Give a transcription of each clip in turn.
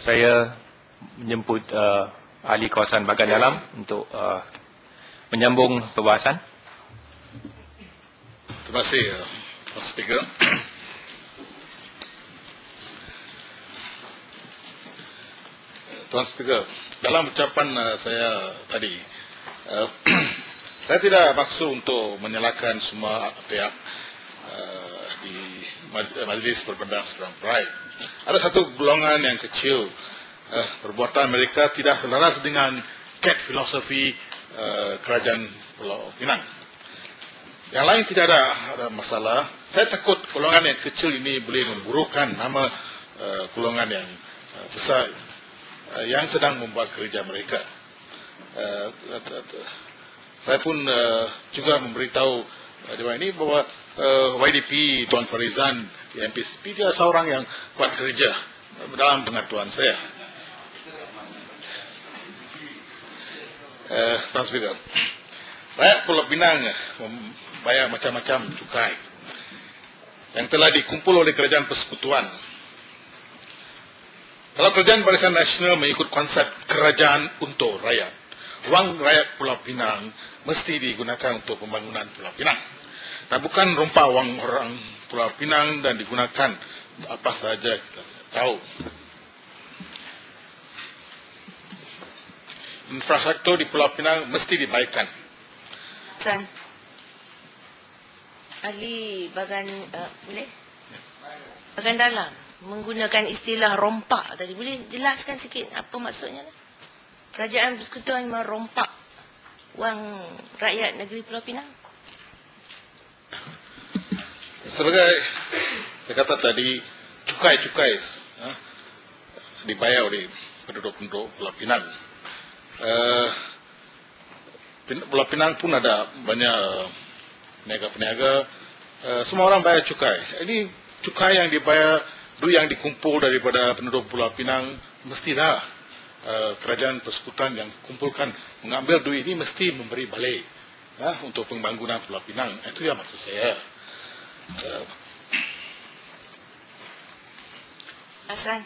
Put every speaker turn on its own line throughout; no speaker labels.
Saya menjemput ahli kawasan bahagian dalam untuk menyambung perbahasan.
Terima kasih, Tuan Speaker. Tuan Speaker, dalam ucapan saya tadi, saya tidak maksud untuk menyalahkan semua pihak di Majlis Perbendang Seberang Perai. Ada satu golongan yang kecil, perbuatan mereka tidak selaras dengan cat filosofi kerajaan Pulau Pinang. Yang lain tidak ada masalah. Saya takut golongan yang kecil ini boleh memburukkan nama golongan yang besar yang sedang membuat kerja mereka. Saya pun juga memberitahu Dewan ini bahwa YDP Tuan Farizan di MPCP dia seorang yang kuat kerja dalam pengetahuan saya. Tuan Speaker, rakyat Pulau Pinang membayar macam-macam cukai yang telah dikumpul oleh kerajaan persekutuan. Kalau kerajaan Barisan Nasional mengikut konsep kerajaan untuk rakyat, wang rakyat Pulau Pinang mesti digunakan untuk pembangunan Pulau Pinang. Dan bukan rompak wang orang Pulau Pinang dan digunakan apa saja kita tahu. Infrastruktur di Pulau Pinang mesti dibaikkan.
Ahli bahagian boleh? Bahagian dalam menggunakan istilah rompak tadi. Boleh jelaskan sikit apa maksudnya? Kerajaan persekutuan merompak wang rakyat negeri Pulau Pinang.
Sebagai saya kata tadi, cukai-cukai dibayar oleh penduduk-penduduk Pulau Pinang. Pulau Pinang pun ada banyak peniaga-peniaga. Semua orang bayar cukai. Ini cukai yang dibayar, duit yang dikumpul daripada penduduk Pulau Pinang, mestilah kerajaan persekutuan yang kumpulkan mengambil duit ini mesti memberi balik untuk pembangunan Pulau Pinang. Itu yang maksud saya.
Hasan,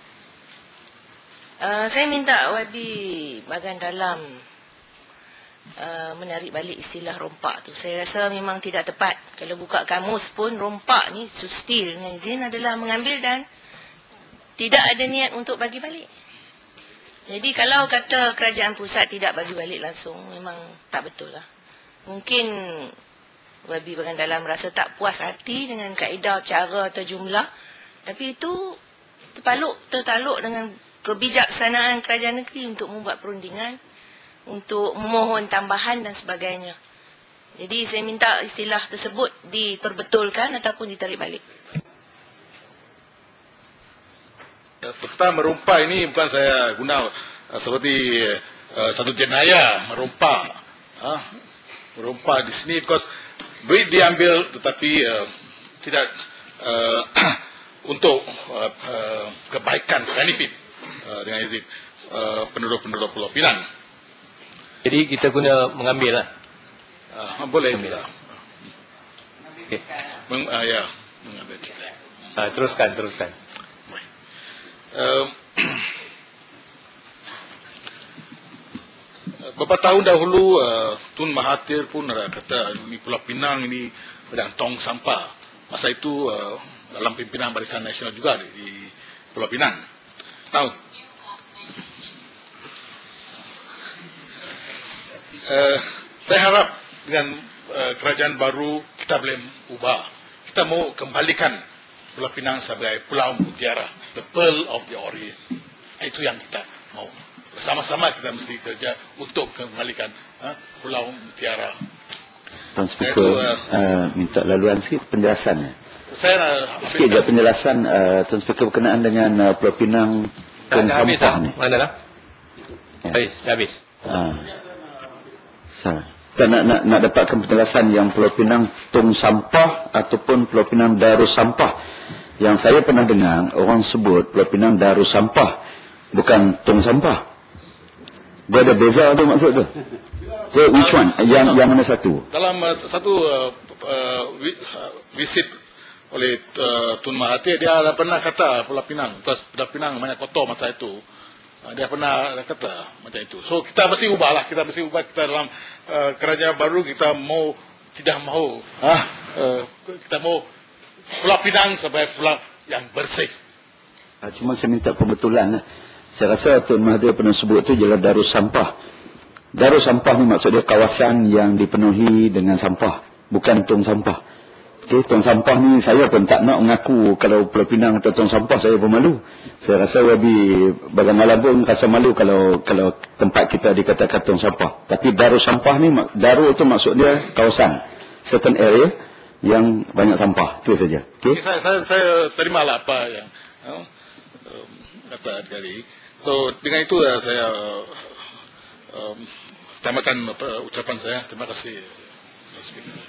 saya minta YB bahagian dalam menarik balik istilah rompak tu. Saya rasa memang tidak tepat. Kalau buka kamus pun rompak ni sustil dengan izin adalah mengambil dan tidak ada niat untuk bagi balik. Jadi kalau kata kerajaan pusat tidak bagi balik langsung, memang tak betul lah. Mungkin YB bahagian dalam rasa tak puas hati dengan kaedah, cara atau jumlah. Tapi itu tertaluk dengan kebijaksanaan kerajaan negeri untuk membuat perundingan, untuk memohon tambahan dan sebagainya. Jadi saya minta istilah tersebut diperbetulkan ataupun ditarik balik.
Perkataan merompak ini bukan saya guna seperti satu jenayah merompak. Merompak di sini because duit diambil tetapi tidak untuk kebaikan, benefit dengan izin penduduk-penduduk Pulau Pinang.
Jadi kita guna mengambil lah.
Boleh.
Okay.
Ya, mengambil.
Teruskan.
Beberapa tahun dahulu Tun Mahathir pun ada kata ini Pulau Pinang ini macam tong sampah. Masa itu dalam pimpinan Barisan Nasional juga di Pulau Pinang. Now, saya harap dengan kerajaan baru kita boleh ubah. Kita mau kembalikan Pulau Pinang sebagai Pulau Mutiara, the Pearl of the Orient. Itu yang kita mau. Bersama-sama kita mesti kerja untuk kembalikan Pulau Mutiara.
Tuan Speaker, minta laluan sikit penjelasannya.
Saya
sikit je penjelasan Tuan Speaker berkenaan dengan Pulau Pinang tong sampah ni.
Mana dah? Dah habis.
Salah. Kita nak dapatkan penjelasan yang Pulau Pinang tong sampah ataupun Pulau Pinang darus sampah. Yang saya pernah dengar orang sebut Pulau Pinang darus sampah, bukan tong sampah. Dia ada beza tu maksud tu. So which one? Yang mana satu?
Dalam satu visit oleh Tun Mahathir. Dia ada pernah kata Pulau Pinang, Pulau Pinang banyak kotor masa itu. Dia pernah kata macam itu. So kita mesti ubahlah, kita dalam kerajaan baru kita mau tidak mau kita mau Pulau Pinang sebagai pulau yang bersih.
Cuma saya minta pembetulan. Saya rasa Tun Mahathir pernah sebut itu ialah Darus Sampah. Darus Sampah ni maksudnya kawasan yang dipenuhi dengan sampah, bukan tong sampah. Okey, tong sampah ni saya pun tak nak mengaku kalau Pulau Pinang atau tong sampah, saya pun malu. Saya rasa lebih bagaimana pun rasa malu kalau tempat kita dikatakan tong sampah. Tapi Darus Sampah ni, Daru itu maksudnya kawasan, certain area yang banyak sampah. Itu saja. Okey.
Saya terimalah apa yang kata tadi. So dengan itu saya tambahkan ucapan saya. Terima kasih.